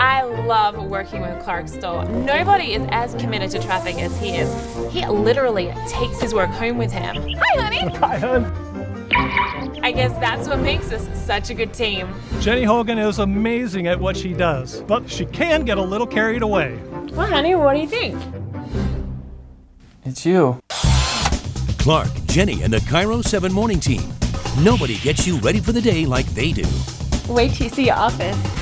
I love working with Clark Stahl. Nobody is as committed to traffic as he is. He literally takes his work home with him. Hi, honey. Hi, hon. I guess that's what makes us such a good team. Jenni Hogan is amazing at what she does, but she can get a little carried away. Well, honey, what do you think? It's you. Clark, Jenni, and the Cairo 7 morning team. Nobody gets you ready for the day like they do. Wait till you see your office.